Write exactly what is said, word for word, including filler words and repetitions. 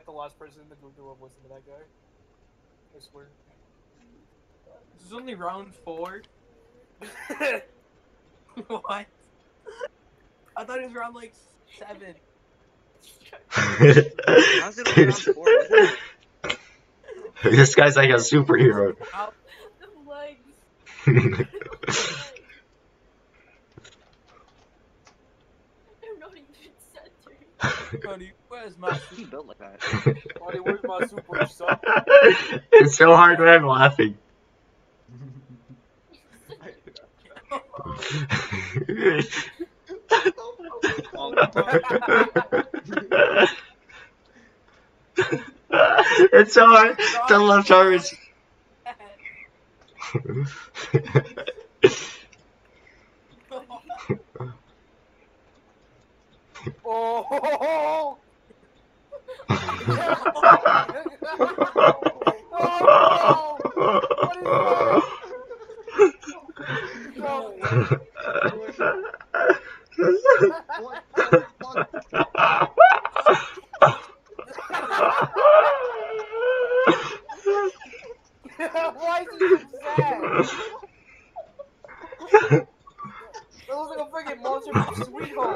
the last person in the group to have listened to that guy. I swear. This is only round four. What? I thought it was round like seven. How's it only round four? This guy's like a superhero. The legs. I'm not even centered. Cody, where's my He built like that. Buddy, where's my super son? It's so hard when I'm laughing. It's so hard to left arms. Oh! Why is he so sad? That looks like a freaking monster from Sweet Home.